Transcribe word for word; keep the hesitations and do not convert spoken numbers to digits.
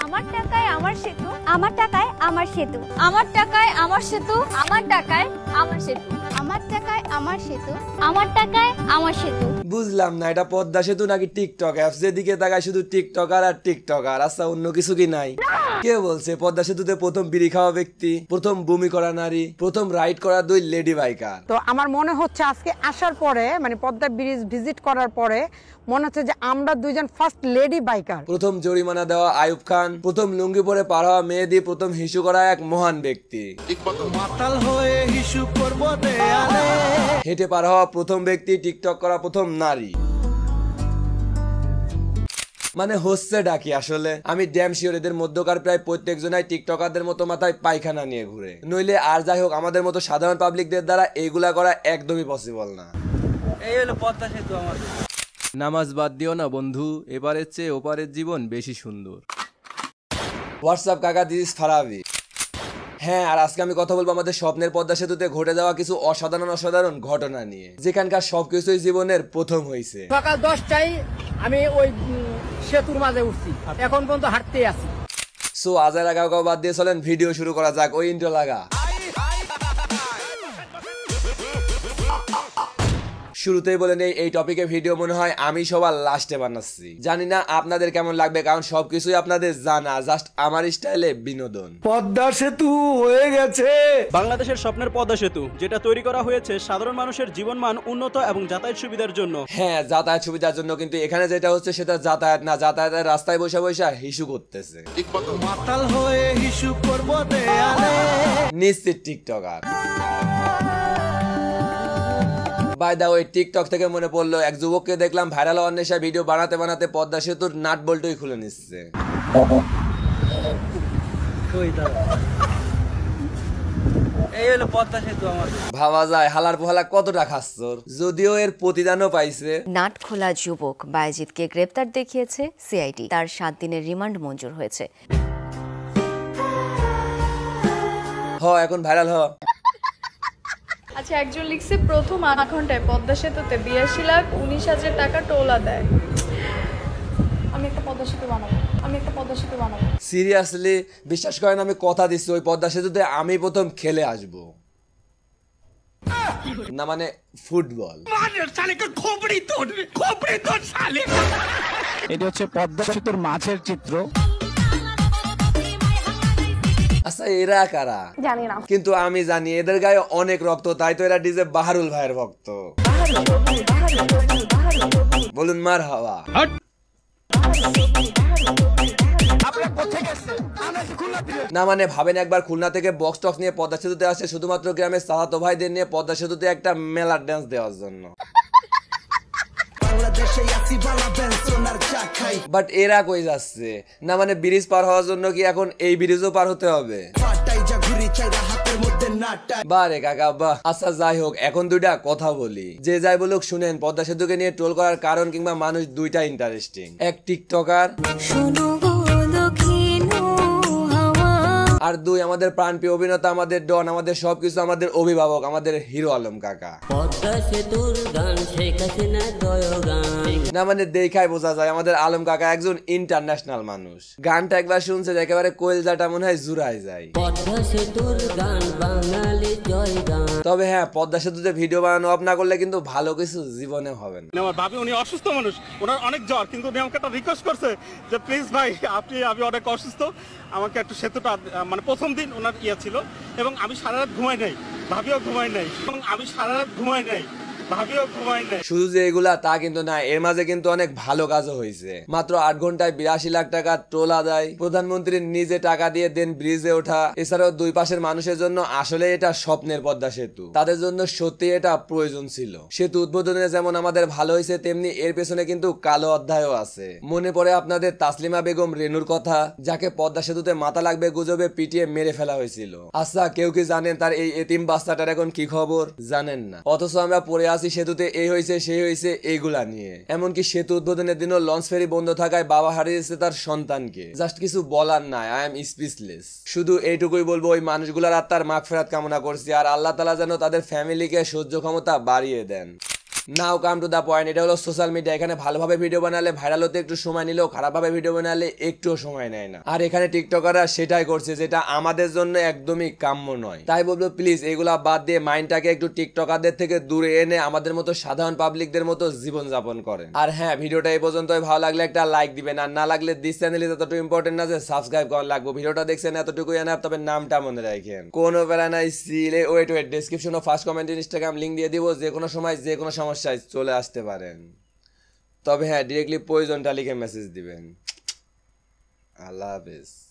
আমার টাকায় আমার সেতু, আমার টাকায় আমার সেতু, আমার টাকায় আমার সেতু, আমার টাকায় আমার সেতু, আমার টাকায় আমার সেতু, আমার টাকায় আমার সেতু। বুঝলাম না এটা পদ্মা সেতু নাকি টিকটক অ্যাপস, যেদিকে তাকায় শুধু টিকটকার আর টিকটকার, আচ্ছা অন্য কিছু কি নাই? কে বলছে পদ্মা সেতুতে প্রথম বিড়ি খাওয়া ব্যক্তি, প্রথম বমি করা নারী, প্রথম রাইড করা দুই লেডি বাইকার? তো আমার মনে হচ্ছে আজকে আসার পরে মানে পদ্মা ব্রিজ ভিজিট করার পরে মনে হচ্ছে যে আমরা দুইজন ফার্স্ট লেডি বাইকার। প্রথম জরিমানা দেওয়া আয়ুব খান, প্রথম লুঙ্গি পরে পার হওয়া মেহেদি, প্রথম হিসু করা এক মহান ব্যক্তি। মাতাল হয়ে হিসু করব দেয়ালে, হেঁটে পার হওয়া প্রথম ব্যক্তি, টিকটক করা প্রথম নারী। মানে হচ্ছে ডাকি আসলে আমি ড্যাম শিওর এদের মধ্যকার প্রায় প্রত্যেকজনাই টিকটকারদের মতো মাথায় পায়খানা নিয়ে ঘুরে, নইলে আর যাই হোক আমাদের মতো সাধারণ পাবলিকদের দ্বারা এইগুলা করা একদমই পসিবল না। এই হলো পদ্মা সেতু আমার। নামাজ বাদ দিও না বন্ধু, এবারের চেয়ে ওপারের জীবন বেশি সুন্দর। হোয়াটসঅ্যাপ কাকা, দিস ইজ ফারাবি। হ্যাঁ, আর আজকে আমি কথা বলবো আমাদের স্বপ্নের পদ্মা সেতুতে ঘটে যাওয়া কিছু অসাধারণ অসাধারণ ঘটনা নিয়ে, যেখানকার সবকিছুই জীবনের প্রথম হয়েছে। সকাল দশটায় আমি ওই সেতুর মাঝে উঠছি, এখন পর্যন্ত হাঁটতে আছি। সো আজার আগা বাদ দিয়ে চলেন ভিডিও শুরু করা যাক। ওই ইন্ট্রো লাগা। শুরুতেই বলে নেই এই টপিকে ভিডিও মনে হয় আমি সবার লাস্টে বানাচ্ছি, জানি না আপনাদের কেমন লাগবে, কারণ সবকিছুই আপনাদের জানা, জাস্ট আমার স্টাইলে বিনোদন। পদ্মা সেতু হয়ে গেছে বাংলাদেশের স্বপ্নের পদ্মা সেতু, যেটা তৈরি করা হয়েছে সাধারণ মানুষের জীবনমান উন্নত এবং যাতায়াত সুবিধার জন্য। হ্যাঁ, যাতায়াত সুবিধার জন্য, কিন্তু এখানে যেটা হচ্ছে সেটা যাতায়াত না, যাতায়াতের রাস্তায় বসে বসে হিসু করতেছে। মাতাল হয়ে হিসু করব দেয়ালে, নিশ্চিত TikToker. By the way, TikTok থেকে মনে পড়লো এক যুবককে দেখলাম ভাইরাল হওয়ার নেশায় ভিডিও বানাতে বানাতে পদ্মা সেতুর নাট বল্টুই খুলে নিচ্ছে। এই হলো পদ্মা সেতু আমার। ভাবা যায় হালার পোহালা কতটা খাচ্ছর, যদিও এর প্রতিদানও পাইছে। নাট খোলা যুবক বায়েজিদকে গ্রেপ্তার দেখিয়েছে সিআইডি, তার সাত দিনের রিমান্ড মঞ্জুর হয়েছে। হ এখন ভাইরাল হ। আচ্ছা, একজন লিখছে প্রথম আধা ঘন্টায় পদ্মা সেতুতে বিরাশি লাখ উনিশ হাজার টাকা টোলা দেয়। আমি একটা পদ্মা সেতু বানাবো, আমি একটা পদ্মা সেতু বানাবো। সিরিয়াসলি বিশ্বাস করেন আমি কথা দিচ্ছি ওই পদ্মা সেতুতে আমি প্রথম খেলে আসব। না মানে ফুটবল। এটা হচ্ছে পদ্মা সেতুর মাঝের চিত্র। আচ্ছা এরা কারা জানি না, কিন্তু আমি জানি এদের গায়ে অনেক রক্ত, তাই তো এরা ডিজে বাহারুল ভাইয়ের ভক্ত। বলুন মার হাওয়া। না মানে ভাবেন একবার খুলনা থেকে বক্স টক্স নিয়ে পদ্মা সেতুতে আসে শুধুমাত্র গ্রামের চাচাতো ভাইদের নিয়ে পদ্মা সেতুতে একটা মেলার ডান্স দেওয়ার জন্য। বাট এরা কই যাচ্ছে? না মানে ব্রিজ পার হওয়ার জন্য কি এখন এই ব্রিজও পার হতে হবে? বারে কাকা বাহ। আচ্ছা যাই হোক, এখন দুইটা কথা বলি, যে যাই বলুক শুনেন, পদ্মা সেতুকে নিয়ে ট্রোল করার কারণ কিংবা মানুষ দুইটা ইন্টারেস্টিং, এক টিকটকার আর দুই আমাদের প্রাণপ্রিয় অভিনেতা, আমাদের ডন, আমাদের সবকিছু, আমাদের অভিভাবক, আমাদের হিরো আলম কাকা। না মানে দেখাই বোঝা যায় আমাদের আলম কাকা একজন ইন্টারন্যাশনাল মানুষ। গানটা একবার শুনছে একেবারে কলজাটা মনে হয় জুড়ায় যায়। তবে হ্যাঁ, পদ্মা সেতুতে ভিডিও বানানো অফ না করলে কিন্তু ভালো কিছু জীবনে হবে না। আমার ভাবি উনি অসুস্থ মানুষ, ওনার অনেক জ্বর, কিন্তু উনি আমাকে একটা রিকোয়েস্ট করছে যে প্লিজ ভাই আপনি, আমি অনেক অসুস্থ, আমাকে একটু সেতুটা, মানে প্রথম দিন ওনার ইয়ে ছিল এবং আমি সারা রাত ঘুমাই নাই, ভাবিও ঘুমাই নাই, এবং আমি সারা রাত ঘুমাই নাই, ভাবিও ঘুমাই নাই। শুধু যে এগুলা তা কিন্তু না, এর মাঝে কিন্তু অনেক ভালো কাজও হয়েছে। মাত্র আট ঘন্টায় বিরাশি লাখ টাকা টোল আদায়, প্রধানমন্ত্রী নিজে টাকা দিয়ে দেন ব্রিজে ওঠা, এছাড়াও দুই পাশের মানুষের জন্য আসলে এটা স্বপ্নের পদ্মা সেতু, তাদের জন্য সত্যি এটা প্রয়োজন ছিল। সেতু উদ্বোধনে যেমন আমাদের ভালো হয়েছে, তেমনি এর পেছনে কিন্তু কালো অধ্যায়ও আছে। মনে পড়ে আপনাদের তাসলিমা বেগম রেনুর কথা, যাকে পদ্মা সেতুতে মাথা লাগবে গুজবে পিটিয়ে মেরে ফেলা হয়েছিল। আচ্ছা কেউ কি জানেন তার এই এতিম বাচ্চাটার এখন কি খবর? জানেন না, অথচ আমরা পড়ে আছি সেতুতে এই হয়েছে সেই হয়েছে এইগুলা নিয়ে। এমনকি সেতু উদ্বোধনের দিনও লঞ্চ ফেরি বন্ধ থাকায় বাবা হারিয়েছে তার সন্তানকে। জাস্ট কিছু বলার নাই, আই এম স্পিচলেস। শুধু এইটুকুই বলবো, ওই মানুষগুলার আত্মার মাগফিরাত কামনা করছি, আর আল্লাহ তাআলা যেন তাদের ফ্যামিলিকে সহ্য ক্ষমতা বাড়িয়ে দেন। নাও কাম টু দা পয়েন্ট, এটা হলো সোশ্যাল মিডিয়া। এখানে ভালোভাবে ভিডিও বানালে ভাইরাল হতে একটু সময় নিলেও খারাপভাবে ভিডিও বানালে একটুও সময় নেয় না। আর এখানে টিকটকাররা সেটাই করছে, যেটা আমাদের জন্য একদমই কাম্য নয়। তাই বলবো প্লিজ এগুলা বাদ দিয়ে মাইন্ডটাকে একটু টিকটকারদের থেকে দূরে এনে আমাদের মতো সাধারণ পাবলিকদের মতো জীবন যাপন করেন। আর হ্যাঁ, ভিডিওটা এই পর্যন্তই, ভালো লাগলে একটা লাইক দিবেন, আর না লাগলে দিস চ্যানেলে ততটুকু ইম্পর্টেন্ট না যে সাবস্ক্রাইব করা লাগবে। ভিডিওটা দেখছেন এতটুকুই এনাফ, তবে নামটা মনে রাখেন। কোনো বেলা নাই সিলে ওয়েট ওয়েট ডেসক্রিপশন ও ফার্স্ট কমেন্ট ইনস্টাগ্রাম লিঙ্ক দিয়ে দিব, যে কোনো সময় যে কোনো সমস্যায় চলে আসতে পারেন। তবে হ্যাঁ, ডিরেক্টলি প্রয়োজনটা লিখে মেসেজ দিবেন। আল্লাহ হাফেজ।